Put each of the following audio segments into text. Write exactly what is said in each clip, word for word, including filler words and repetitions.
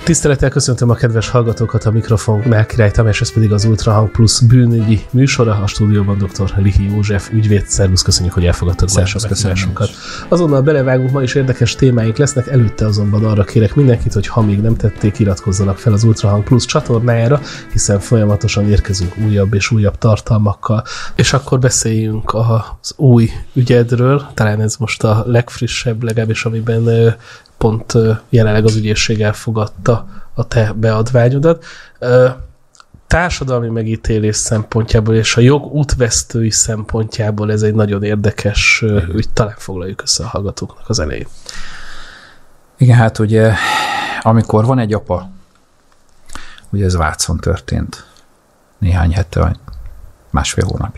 Tisztelettel köszöntöm a kedves hallgatókat, a mikrofonnál Király Tamás, ez pedig az Ultrahang Plus bűnügyi műsora, a stúdióban dr. Lihi József ügyvéd. Szervusz, köszönjük, hogy elfogadtad ma a meghívásunkat. Azonnal belevágunk, ma is érdekes témáink lesznek, előtte azonban arra kérek mindenkit, hogy ha még nem tették, iratkozzanak fel az Ultrahang Plus csatornájára, hiszen folyamatosan érkezünk újabb és újabb tartalmakkal. És akkor beszéljünk az új ügyedről, talán ez most a legfrissebb, legalábbis amiben pont jelenleg az ügyészség elfogadta a te beadványodat. Társadalmi megítélés szempontjából és a jog útvesztői szempontjából ez egy nagyon érdekes ügy, talán foglaljuk össze a hallgatóknak az elején. Igen, hát ugye, amikor van egy apa, ugye ez Vácon történt, néhány hete, vagy másfél hónapja,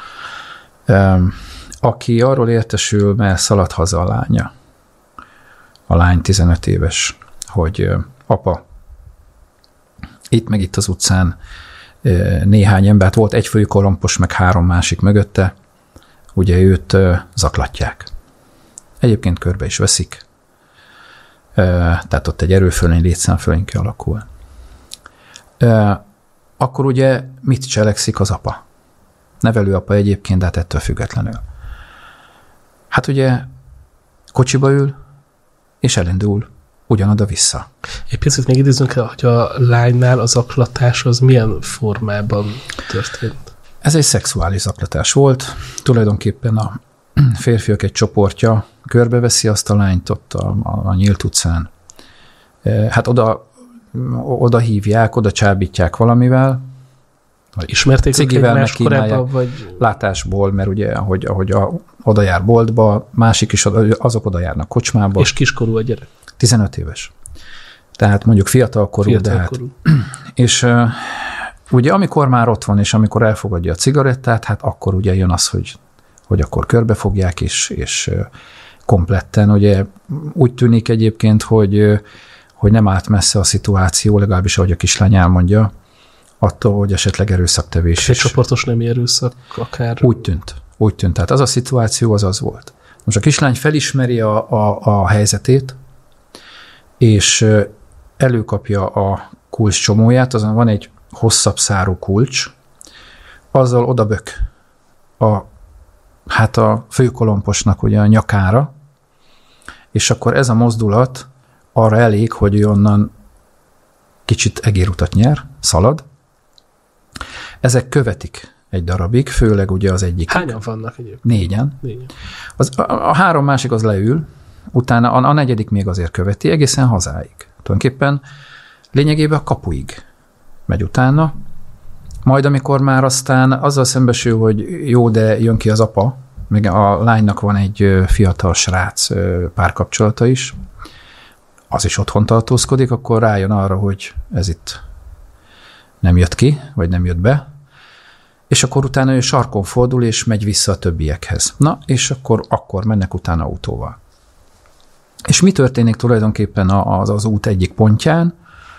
aki arról értesül, mert szaladt haza a lánya, a lány tizenöt éves, hogy apa, itt meg itt az utcán néhány embert, volt egy főkolompos, meg három másik mögötte, ugye őt zaklatják. Egyébként körbe is veszik, tehát ott egy erőfölény, létszámfölény kialakul. Akkor ugye mit cselekszik az apa? Nevelőapa egyébként, de hát ettől függetlenül. Hát ugye kocsiba ül, és elindul ugyanoda vissza. Egy picit még idézzünk el, hogy a lánynál az zaklatás az milyen formában történt? Ez egy szexuális zaklatás volt. Tulajdonképpen a férfiak egy csoportja körbeveszi azt a lányt ott a, a, a nyílt utcán. Hát oda, oda hívják, oda csábítják valamivel. Ismerték cigivel más korábban, vagy... látásból, mert ugye, ahogy, ahogy a, oda jár boltba, másik is, azok oda járnak kocsmába. És kiskorú a gyerek? tizenöt éves. Tehát mondjuk fiatalkorú, fiatalkorú. de hát. És uh, ugye amikor már ott van, és amikor elfogadja a cigarettát, hát akkor ugye jön az, hogy, hogy akkor körbefogják, és, és uh, kompletten, ugye úgy tűnik egyébként, hogy, uh, hogy nem állt messze a szituáció, legalábbis ahogy a kislány elmondja, attól, hogy esetleg erőszaktevés. Egy csoportos nemi erőszak akár. Úgy tűnt. Úgy tűnt. Tehát az a szituáció az az volt. Most a kislány felismeri a, a, a helyzetét, és előkapja a kulcs csomóját, azon van egy hosszabb szárú kulcs, azzal odabök a, hát a főkolomposnak ugye a nyakára, és akkor ez a mozdulat arra elég, hogy onnan kicsit egérutat nyer, szalad. Ezek követik egy darabig, főleg ugye az egyik. Hányan vannak egyébként? Négyen. Négyen. Az, a, a három másik az leül, utána a, a negyedik még azért követi, egészen hazáig. Tulajdonképpen lényegében a kapuig megy utána, majd amikor már aztán azzal szembesül, hogy jó, de jön ki az apa, még a lánynak van egy fiatal srác párkapcsolata is, az is otthon tartózkodik, akkor rájön arra, hogy ez itt nem jött ki, vagy nem jött be, és akkor utána ő sarkon fordul, és megy vissza a többiekhez. Na, és akkor, akkor mennek utána autóval. És mi történik tulajdonképpen az, az út egyik pontján?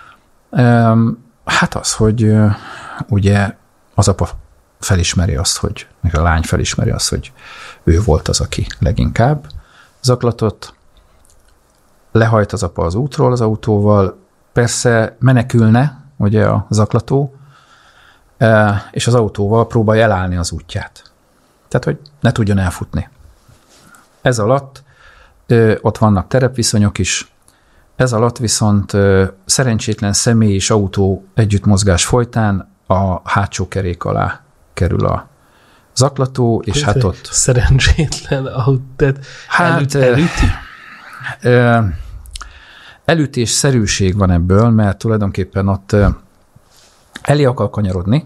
Hát az, hogy ugye az apa felismeri azt, hogy, meg a lány felismeri azt, hogy ő volt az, aki leginkább zaklatott. Lehajt az apa az útról az autóval, persze menekülne, ugye a zaklató, és az autóval próbálja elállni az útját. Tehát, hogy ne tudjon elfutni. Ez alatt ott vannak terepviszonyok is, ez alatt viszont szerencsétlen személy és autó együttmozgás folytán a hátsó kerék alá kerül a zaklató, és hát ott... Szerencsétlen autó, hát, elüti? Elütésszerűség van ebből, mert tulajdonképpen ott elé akar kanyarodni,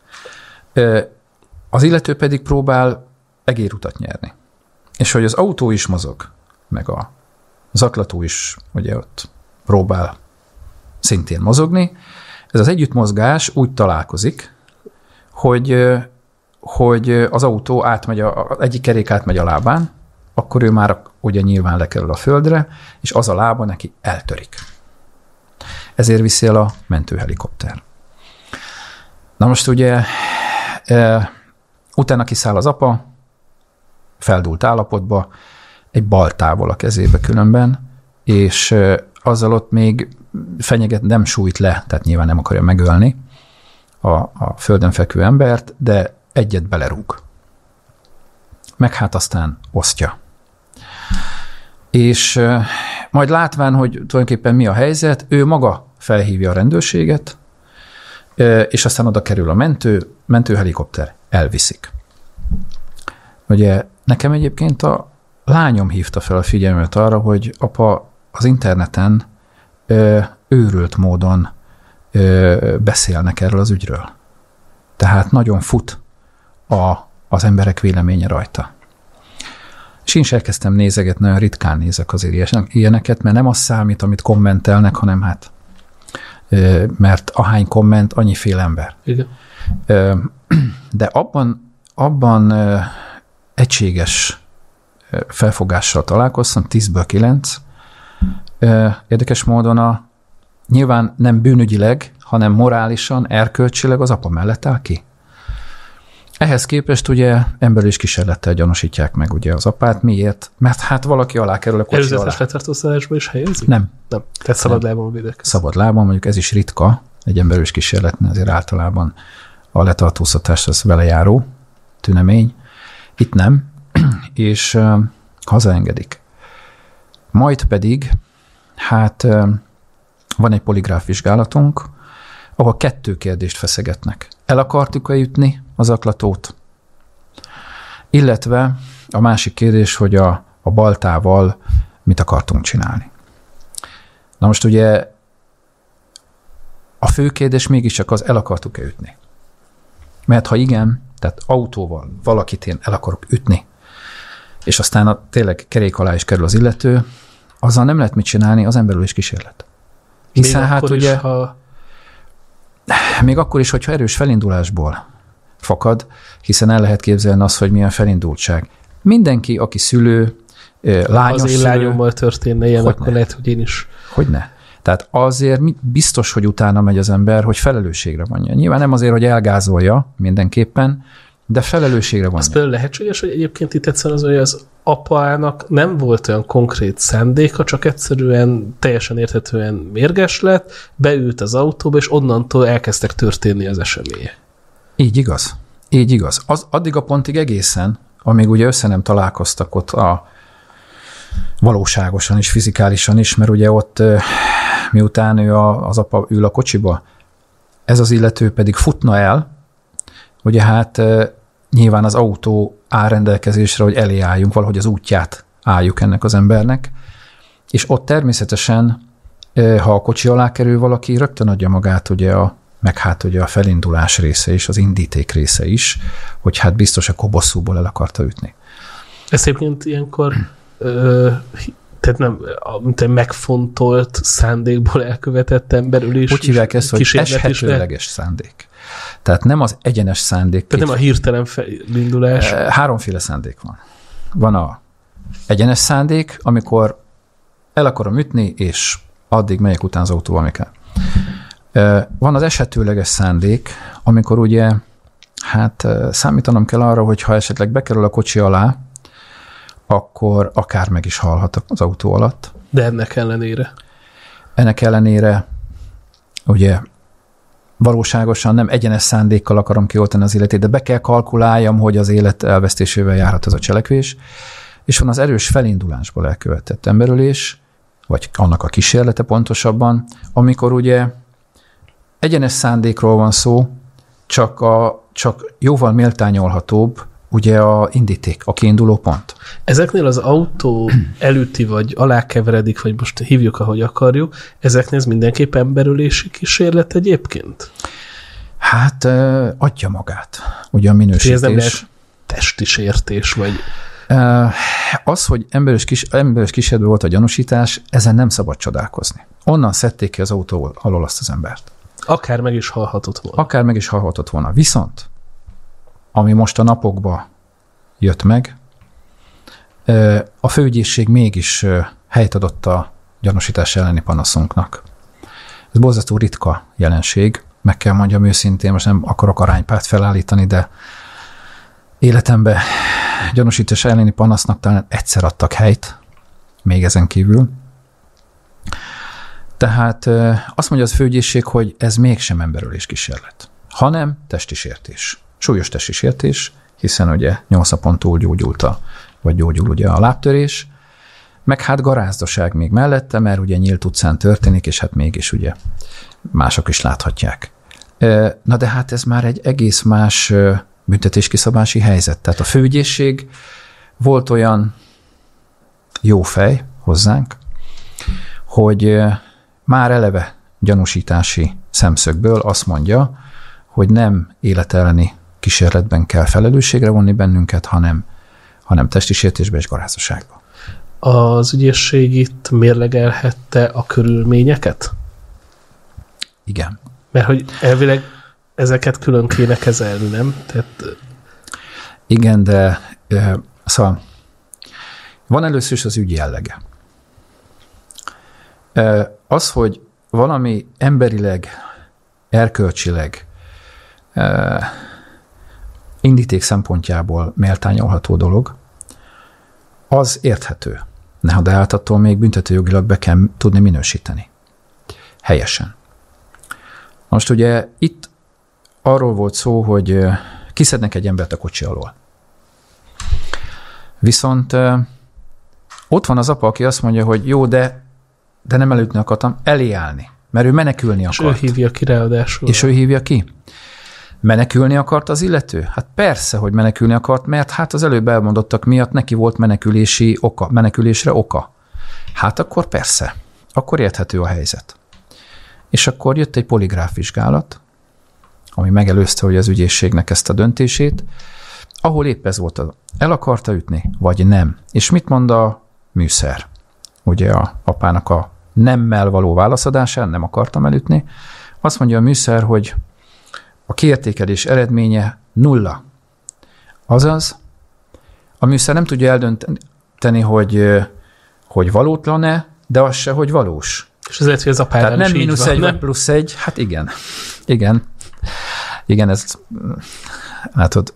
az illető pedig próbál egérutat nyerni. És hogy az autó is mozog, meg a zaklató is ugye ott próbál szintén mozogni, ez az együttmozgás úgy találkozik, hogy, hogy az autó átmegy, a, az egyik kerék átmegy a lábán, akkor ő már ugye nyilván lekerül a földre, és az a lába neki eltörik. Ezért viszi el a mentőhelikopter. Na most ugye e, utána kiszáll az apa, feldúlt állapotba, egy baltával a kezébe különben, és e, azzal ott még fenyeget, nem sújt le, tehát nyilván nem akarja megölni a, a földön fekvő embert, de egyet belerúg. Meg hát aztán osztja. És majd látván, hogy tulajdonképpen mi a helyzet, ő maga felhívja a rendőrséget, és aztán oda kerül a mentő, mentőhelikopter, elviszik. Ugye nekem egyébként a lányom hívta fel a figyelmet arra, hogy apa az interneten ö, őrült módon ö, beszélnek erről az ügyről. Tehát nagyon fut a, az emberek véleménye rajta. És én is elkezdtem nézegetni, nagyon ritkán nézek azért ilyeneket, mert nem az számít, amit kommentelnek, hanem hát, ö, mert ahány komment, annyiféle ember. Igen. Ö, de abban, abban ö, egységes felfogással találkoztam, tízből kilenc. Érdekes módon a, nyilván nem bűnügyileg, hanem morálisan, erkölcsileg az apa mellett áll ki. Ehhez képest ugye emberölés kísérlettel gyanúsítják meg ugye az apát. Miért? Mert hát valaki alá kerül a kocsi alá. Előzetes letartóztatásba is helyezik? Nem. Nem. Tehát szabad lábon védekezik. Szabad lábon, mondjuk ez is ritka, egy emberölés kísérletnél azért általában a letartóztatás az vele járó tünemény. Itt nem. És uh, hazaengedik. Majd pedig, hát uh, van egy poligráf vizsgálatunk, ahol kettő kérdést feszegetnek. El akartuk-e ütni az zaklatót? Illetve a másik kérdés, hogy a, a baltával mit akartunk csinálni. Na most ugye a fő kérdés mégiscsak az, el akartuk-e ütni. Mert ha igen, tehát autóval valakit én el akarok ütni, és aztán a, tényleg kerék alá is kerül az illető, azzal nem lehet mit csinálni, az emberölés kísérlet. Hiszen még hát ugye, is, ha... még akkor is, hogyha erős felindulásból fakad, hiszen el lehet képzelni azt, hogy milyen felindultság. Mindenki, aki szülő, lányos az én szülő, lányommal történne ilyen, akkor ne? lehet, hogy én is. Hogyne. Tehát azért biztos, hogy utána megy az ember, hogy felelősségre vonja. Nyilván nem azért, hogy elgázolja mindenképpen, de felelősségre vonja. Az például lehetséges, hogy egyébként itt egyszerűen az, hogy az apának nem volt olyan konkrét szándéka, csak egyszerűen teljesen érthetően mérges lett, beült az autóba, és onnantól elkezdtek történni az események. Így igaz. Így igaz. Az, addig a pontig egészen, amíg ugye össze nem találkoztak ott a valóságosan is, fizikálisan is, mert ugye ott miután ő a, az apa ül a kocsiba, ez az illető pedig futna el, ugye hát nyilván az autó áll rendelkezésre, hogy elé álljunk, valahogy az útját álljuk ennek az embernek, és ott természetesen, ha a kocsi alá kerül valaki, rögtön adja magát ugye a, meg hát ugye a felindulás része is, az indíték része is, hogy hát biztos a kobosszúból el akarta ütni. Ezt egyébként ilyenkor ö, tehát nem, mint egy megfontolt szándékból elkövetett emberülés. Úgy hívják ezt, hogy eshetőleges szándék. Tehát nem az egyenes szándék. Tehát nem a hirtelen felindulás. Háromféle szándék van. Van a egyenes szándék, amikor el akarom ütni, és addig megyek után az autóval, ami kell. Van az eshetőleges szándék, amikor ugye, hát számítanom kell arra, hogy ha esetleg bekerül a kocsi alá, akkor akár meg is halhat az autó alatt. De ennek ellenére? Ennek ellenére, ugye, valóságosan nem egyenes szándékkal akarom kioltani az életét, de be kell kalkuláljam, hogy az élet elvesztésével járhat ez a cselekvés, és van az erős felindulásból elkövetett emberölés, vagy annak a kísérlete pontosabban, amikor ugye egyenes szándékról van szó, csak, a, csak jóval méltányolhatóbb, ugye a indíték, a kiinduló pont. Ezeknél az autó elüti, vagy alákeveredik, vagy most hívjuk, ahogy akarjuk, ezeknél ez mindenképp emberölési kísérlet egyébként? Hát adja magát, ugye a minősítés. Ez nem lehet testi sértés, vagy... Az, hogy emberös, kis, emberös kísérletben volt a gyanúsítás, ezen nem szabad csodálkozni. Onnan szedték ki az autó alól azt az embert. Akár meg is halhatott volna. Akár meg is halhatott volna. Viszont ami most a napokban jött meg, a főügyészség mégis helyt adott a gyanúsítás elleni panaszunknak. Ez borzasztó ritka jelenség, meg kell mondjam őszintén, most nem akarok aránypárt felállítani, de életemben gyanúsítás elleni panasznak talán egyszer adtak helyt, még ezen kívül. Tehát azt mondja az főügyészség, hogy ez mégsem emberölés kísérlet, hanem testi sértés. Súlyos testi sértés, hiszen ugye nyolc napon túl gyógyult a, vagy gyógyul ugye a lábtörés, meg hát garázdaság még mellette, mert ugye nyílt utcán történik, és hát mégis ugye mások is láthatják. Na de hát ez már egy egész más büntetéskiszabási helyzet. Tehát a főügyészség volt olyan jó fej hozzánk, hogy már eleve gyanúsítási szemszögből azt mondja, hogy nem életelleni kísérletben kell felelősségre vonni bennünket, hanem, hanem testi sértésbe és garázdaságba. Az ügyészség itt mérlegelhette a körülményeket? Igen. Mert hogy elvileg ezeket külön kéne kezelni, nem? Tehát... Igen, de szóval van először is az ügy jellege. Az, hogy valami emberileg, erkölcsileg, indíték szempontjából méltányolható dolog, az érthető. De hát attól még büntetőjogilag be kell tudni minősíteni. Helyesen. Most ugye itt arról volt szó, hogy kiszednek egy embert a kocsi alól. Viszont ott van az apa, aki azt mondja, hogy jó, de, de nem elütni akartam, elé állni, mert ő menekülni akart. És ő hívja ki ráadásul. És ő hívja ki. Menekülni akart az illető? Hát persze, hogy menekülni akart, mert hát az előbb elmondottak miatt neki volt menekülési oka, menekülésre oka. Hát akkor persze, akkor érthető a helyzet. És akkor jött egy poligráf vizsgálat, ami megelőzte, hogy az ügyészségnek ezt a döntését, ahol épp ez volt, el akarta ütni, vagy nem. És mit mond a műszer? Ugye a apának a nemmel való válaszadásán, nem akartam elütni. Azt mondja a műszer, hogy a kiértékelés eredménye nulla. Azaz, a műszer nem tudja eldönteni, hogy, hogy valótlan-e, de az se, hogy valós. És ez lehet, hogy az apára Tehát nem mínusz egy, vagy plusz egy, hát igen. Igen. Igen, ez látod,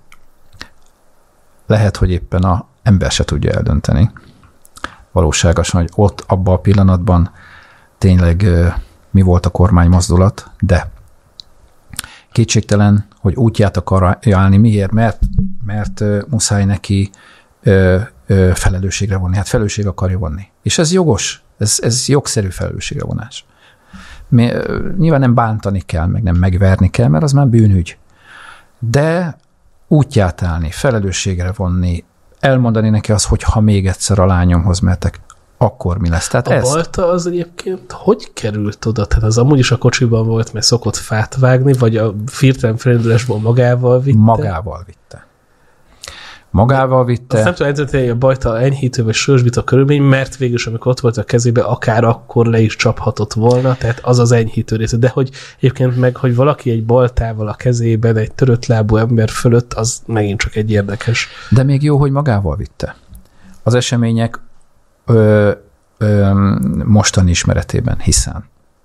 lehet, hogy éppen az ember se tudja eldönteni valóságosan, hogy ott, abban a pillanatban tényleg mi volt a kormány mozdulat, de kétségtelen, hogy útját akarja állni. Miért? Mert, mert muszáj neki ö, ö, felelősségre vonni. Hát felelősség akarja vonni. És ez jogos. Ez, ez jogszerű felelősségre vonás. Mi, nyilván nem bántani kell, meg nem megverni kell, mert az már bűnügy. De útját állni, felelősségre vonni, elmondani neki azt, hogy ha még egyszer a lányomhoz mehetek, akkor mi lesz. Tehát a ezt... balta az egyébként hogy került oda? Tehát az amúgy is a kocsiban volt, mert szokott fát vágni, vagy a firtelen felindulásból magával vitte? Magával vitte. Magával vitte. Azt nem tudom eldönteni, hogy a balta enyhítő vagy súlyosbító körülmény, mert végül, amikor ott volt a kezébe, akár akkor le is csaphatott volna, tehát az az enyhítő része. De hogy egyébként meg, hogy valaki egy baltával a kezében egy törött lábú ember fölött, az megint csak egy érdekes. De még jó, hogy magával vitte. Az események Ö, ö, mostani ismeretében, hiszen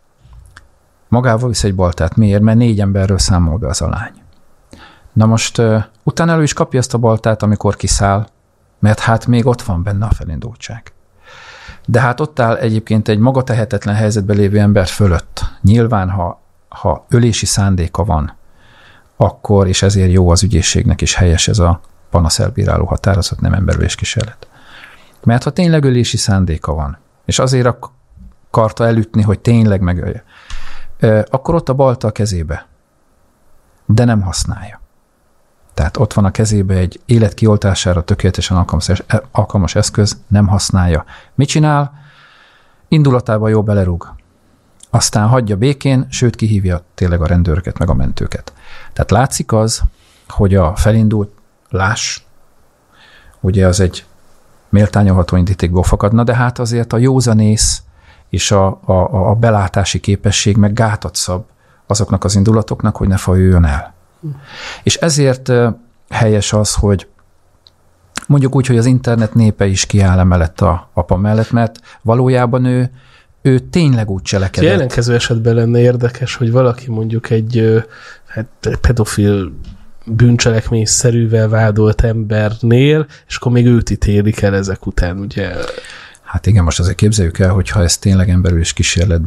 magával visz egy baltát. Miért? Mert négy emberről számol be az a lány. Na most ö, utána elő is kapja ezt a baltát, amikor kiszáll, mert hát még ott van benne a felindultság. De hát ott áll egyébként egy maga tehetetlen helyzetben lévő ember fölött. Nyilván, ha, ha ölési szándéka van, akkor, és ezért jó az ügyészségnek is helyes ez a panaszelbíráló határozat, nem emberölés kísérlet. Mert ha tényleg ölési szándéka van, és azért akarta elütni, hogy tényleg megölje, akkor ott a balta a kezébe, de nem használja. Tehát ott van a kezébe egy életkioltására tökéletesen alkalmas, alkalmas eszköz, nem használja. Mit csinál? Indulatában jó belerúg. Aztán hagyja békén, sőt kihívja tényleg a rendőröket, meg a mentőket. Tehát látszik az, hogy a felindulás, ugye az egy méltányolható indítékból fakadna, de hát azért a józanész és a, a, a belátási képesség meg gátat szab azoknak az indulatoknak, hogy ne fajuljon el. Hm. És ezért helyes az, hogy mondjuk úgy, hogy az internet népe is kiáll emellett a apa mellett, mert valójában ő, ő tényleg úgy cselekedett. Jelenkező esetben lenne érdekes, hogy valaki mondjuk egy hát, pedofil bűncselekményszerűvel vádolt embernél, és akkor még őt ítélik el ezek után, ugye? Hát igen, most azért képzeljük el, hogyha ez tényleg emberölés kísérletbe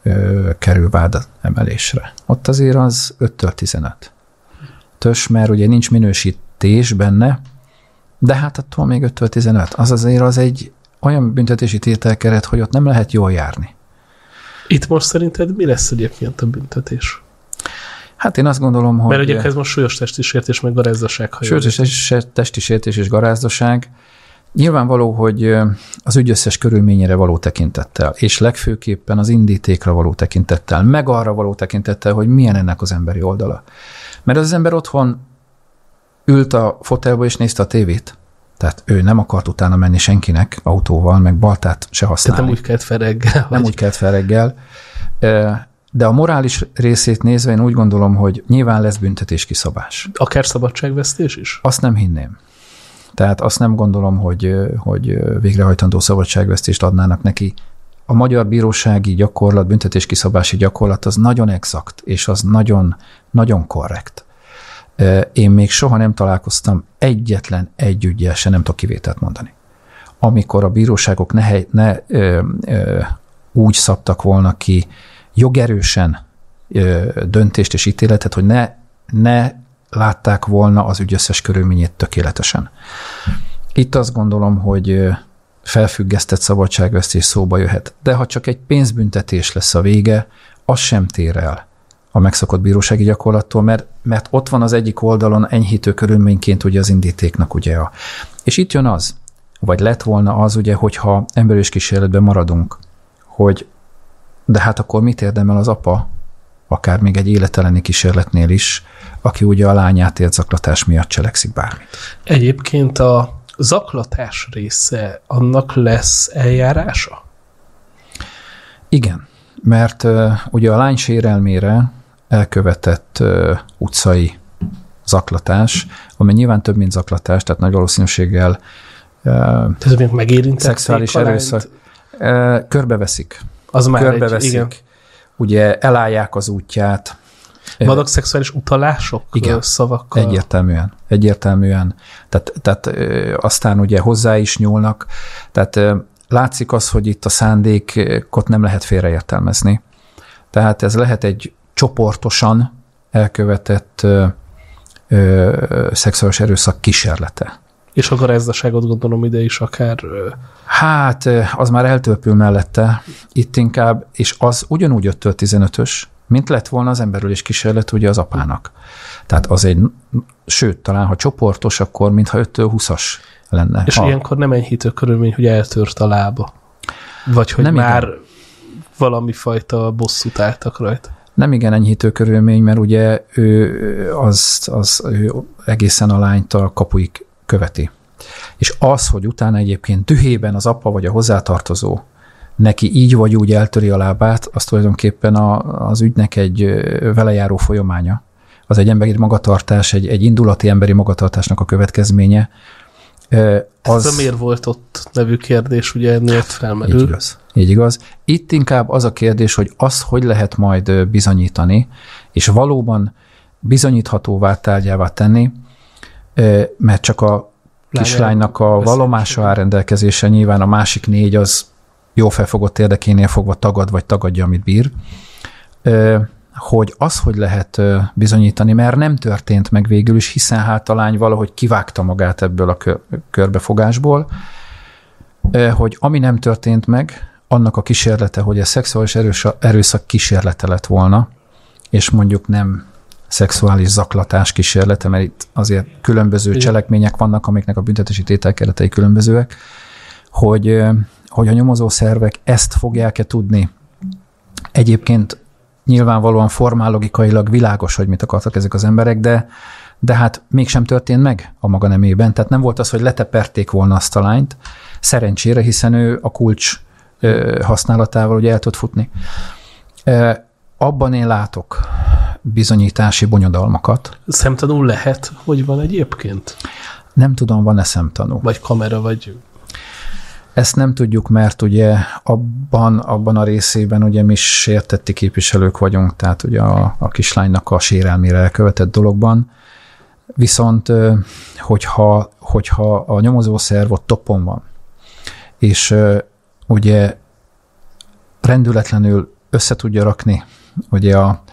ö, kerül vád emelésre. Ott azért az öttől tizenöt. Tös, mert ugye nincs minősítés benne, de hát attól még öttől tizenöt. Az azért az egy olyan büntetési tételkeret, hogy ott nem lehet jól járni. Itt most szerinted mi lesz egyébként a büntetés? Hát én azt gondolom, hogy... Mert ugye ez most súlyos testi sértés, meg garázdaság. Súlyos testi sértés és garázdaság. Nyilvánvaló, hogy az ügy összes körülményére való tekintettel, és legfőképpen az indítékra való tekintettel, meg arra való tekintettel, hogy milyen ennek az emberi oldala. Mert az ember otthon ült a fotelba és nézte a tévét, tehát ő nem akart utána menni senkinek autóval, meg baltát se használni. Tehát nem úgy kelt fel reggel. Nem úgy kelt fel reggel. De a morális részét nézve én úgy gondolom, hogy nyilván lesz büntetés kiszabás. Akár szabadságvesztés is? Azt nem hinném. Tehát azt nem gondolom, hogy, hogy végrehajtandó szabadságvesztést adnának neki. A magyar bírósági gyakorlat, büntetés kiszabási gyakorlat az nagyon exakt, és az nagyon, nagyon korrekt. Én még soha nem találkoztam egyetlen egy üggyel, se nem tudok kivételt mondani. Amikor a bíróságok ne, ne ö, ö, úgy szabtak volna ki jogerősen ö, döntést és ítéletet, hogy ne, ne látták volna az ügy összes körülményét tökéletesen. Itt azt gondolom, hogy felfüggesztett szabadságvesztés szóba jöhet. De ha csak egy pénzbüntetés lesz a vége, az sem tér el a megszokott bírósági gyakorlattól, mert, mert ott van az egyik oldalon enyhítő körülményként ugye az indítéknak ugye a... És itt jön az, vagy lett volna az ugye, hogyha emberős kísérletben maradunk, hogy de hát akkor mit érdemel az apa, akár még egy életeleni kísérletnél is, aki ugye a lányát élt zaklatás miatt cselekszik bármit. Egyébként a zaklatás része, annak lesz eljárása? Igen, mert uh, ugye a lány sérelmére elkövetett uh, utcai zaklatás, ami nyilván több, mint zaklatás, tehát nagy valószínűséggel uh, tehát megérintették szexuális erőszak. Uh, körbeveszik. Az már körbeveszik. Egy, igen. Ugye elállják az útját. Vannak szexuális utalások? Igen, szavakkal? egyértelműen. Egyértelműen. Tehát, tehát ö, aztán ugye hozzá is nyúlnak. Tehát ö, látszik az, hogy itt a szándékot nem lehet félreértelmezni. Tehát ez lehet egy csoportosan elkövetett ö, ö, szexuális erőszak kísérlete. És a garázdaságot gondolom ide is akár... Hát, az már eltörpül mellette. Itt inkább, és az ugyanúgy öttől tizenötös, mint lett volna az emberölés kísérlet ugye az apának. Tehát az egy, sőt, talán ha csoportos, akkor mintha öttől húszas lenne. És ha. Ilyenkor nem enyhítő körülmény, hogy eltört a lába. Vagy hogy nem már igen. valami fajta bosszút álltak rajta. Nem igen enyhítő körülmény, mert ugye ő, az, az ő egészen a lányt a kapuig követi. És az, hogy utána egyébként dühében az apa vagy a hozzátartozó neki így vagy úgy eltöri a lábát, az tulajdonképpen a, az ügynek egy velejáró folyamánya. Az egy emberi magatartás, egy, egy indulati emberi magatartásnak a következménye. Az, Ez a miért volt ott nevű kérdés, ugye ennél felmerül. Így igaz. Így igaz. Itt inkább az a kérdés, hogy azt hogy lehet majd bizonyítani, és valóban bizonyíthatóvá tárgyává tenni, mert csak a kislánynak a vallomása áll rendelkezése, nyilván a másik négy az jó felfogott érdekénél fogva tagad vagy tagadja, amit bír, hogy az, hogy lehet bizonyítani, mert nem történt meg végül is, hiszen hát a lány valahogy kivágta magát ebből a körbefogásból, hogy ami nem történt meg, annak a kísérlete, hogy ez szexuális erőszak kísérlete lett volna, és mondjuk nem szexuális zaklatás kísérlete, mert itt azért különböző igen. cselekmények vannak, amiknek a büntetési tételkeretei különbözőek, hogy, hogy a nyomozó szervek ezt fogják-e tudni. Egyébként nyilvánvalóan formálogikailag világos, hogy mit akartak ezek az emberek, de, de hát mégsem történt meg a maga nemében. Tehát nem volt az, hogy leteperték volna azt a lányt, szerencsére, hiszen ő a kulcs használatával ugye el tud futni. Abban én látok bizonyítási bonyodalmakat. Szemtanú lehet, hogy van egyébként? Nem tudom, van-e szemtanú. Vagy kamera, vagy... Ezt nem tudjuk, mert ugye abban, abban a részében ugye mi sértetti képviselők vagyunk, tehát ugye a, a kislánynak a sérelmére elkövetett dologban. Viszont, hogyha, hogyha a nyomozószerv ott toppon van, és ugye rendületlenül össze tudja rakni, ugye a,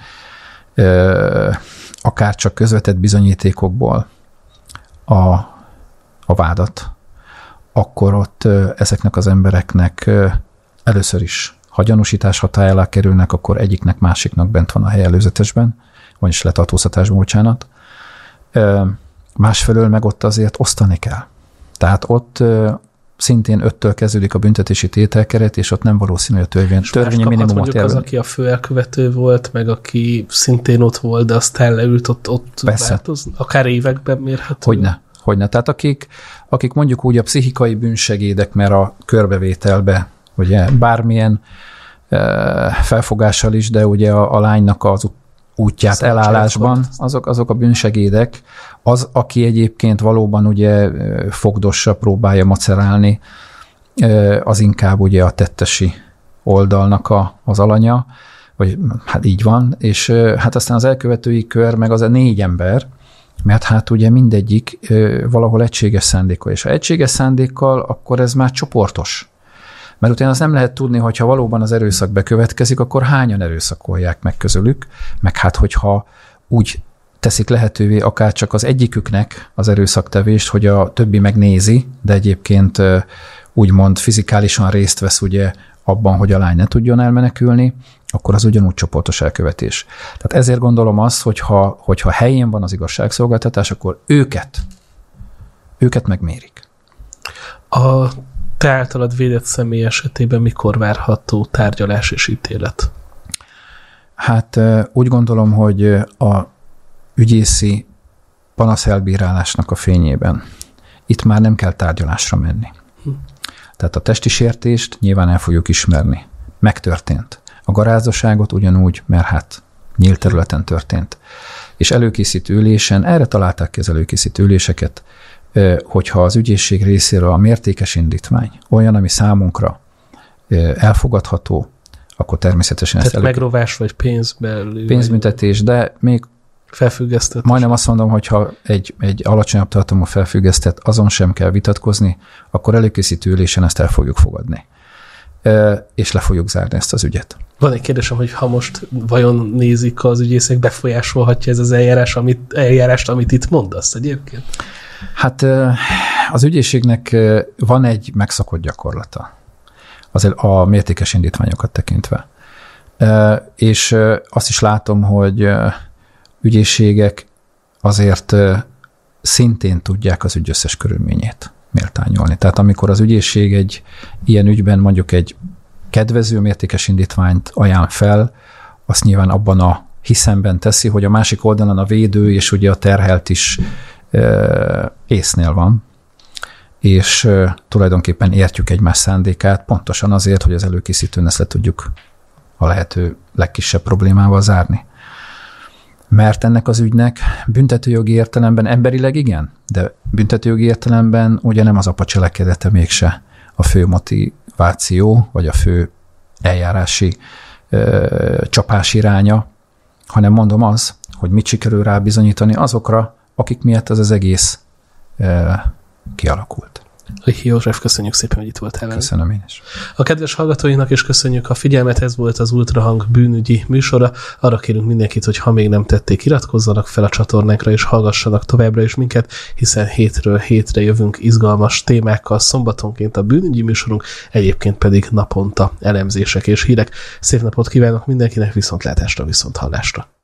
ö, akár csak közvetett bizonyítékokból a, a vádat, akkor ott ö, ezeknek az embereknek ö, először is, ha gyanúsítás hatály alá kerülnek, akkor egyiknek, másiknak bent van a hely előzetesben, vagyis letartóztatásban, bocsánat. Ö, másfelől meg ott azért osztani kell. Tehát ott ö, szintén öttől kezdődik a büntetési tételkeret, és ott nem valószínű, hogy a törvény, törvényi minimumot jelöl. Az, aki a főelkövető volt, meg aki szintén ott volt, de aztán leült ott, ott változni? Akár években mérhető? Hogyne, hogyne. Tehát akik, akik mondjuk úgy a pszichikai bűnsegédek, mert a körbevételbe, ugye bármilyen e, felfogással is, de ugye a, a lánynak az útját Szabad elállásban, azok, azok a bűnsegédek, az, aki egyébként valóban ugye fogdossa próbálja macerálni, az inkább ugye a tettesi oldalnak a, az alanya, vagy hát így van, és hát aztán az elkövetői kör meg az a négy ember, mert hát ugye mindegyik valahol egységes szándékkal, és ha egységes szándékkal, akkor ez már csoportos. Mert utána azt nem lehet tudni, hogyha valóban az erőszak bekövetkezik, akkor hányan erőszakolják meg közülük, meg hát hogyha úgy teszik lehetővé akár csak az egyiküknek az erőszaktevést, hogy a többi megnézi, de egyébként úgymond fizikálisan részt vesz ugye abban, hogy a lány ne tudjon elmenekülni, akkor az ugyanúgy csoportos elkövetés. Tehát ezért gondolom azt, hogyha, hogyha helyén van az igazságszolgáltatás, akkor őket, őket megmérik. A te általad védett személy esetében mikor várható tárgyalás és ítélet? Hát úgy gondolom, hogy a ügyészi panaszelbírálásnak a fényében itt már nem kell tárgyalásra menni. Hm. Tehát a testi sértést nyilván el fogjuk ismerni. Megtörtént. A garázdaságot ugyanúgy, mert hát nyílt területen történt. És előkészítő ülésen, erre találták ki az előkészítő üléseket, hogyha az ügyészség részéről a mértékes indítvány olyan, ami számunkra elfogadható, akkor természetesen ezt elő... megrovás vagy pénzbelül. Pénzbüntetés, de még felfüggesztett. Majdnem azt mondom, hogy ha egy, egy alacsonyabb tartalmú felfüggesztett, azon sem kell vitatkozni, akkor előkészítő ülésen ezt el fogjuk fogadni. És le fogjuk zárni ezt az ügyet. Van egy kérdésem, hogy ha most vajon nézik az ügyészek, befolyásolhatja ez az eljárás, amit, eljárást, amit itt mondasz egyébként? Hát az ügyészségnek van egy megszokott gyakorlata az a mértékes indítványokat tekintve. És azt is látom, hogy ügyészségek azért szintén tudják az ügy összes körülményét méltányolni. Tehát amikor az ügyészség egy ilyen ügyben mondjuk egy kedvező mértékes indítványt ajánl fel, azt nyilván abban a hiszemben teszi, hogy a másik oldalon a védő és ugye a terhelt is észnél van, és tulajdonképpen értjük egymás szándékát, pontosan azért, hogy az előkészítőn ezt le tudjuk a lehető legkisebb problémával zárni. Mert ennek az ügynek büntetőjogi értelemben emberileg igen, de büntetőjogi értelemben ugye nem az apa cselekedete mégse a fő motiváció, vagy a fő eljárási ö, csapás iránya, hanem mondom az, hogy mit sikerül rá bizonyítani azokra, akik miatt ez az egész ö, kialakult. Lihi József, köszönjük szépen, hogy itt voltál. Köszönöm én is. A kedves hallgatóinknak is köszönjük a figyelmet, ez volt az Ultrahang bűnügyi műsora. Arra kérünk mindenkit, hogy ha még nem tették, iratkozzanak fel a csatornánkra, és hallgassanak továbbra is minket, hiszen hétről hétre jövünk izgalmas témákkal, szombatonként a bűnügyi műsorunk, egyébként pedig naponta elemzések és hírek. Szép napot kívánok mindenkinek, viszontlátásra, viszonthallásra.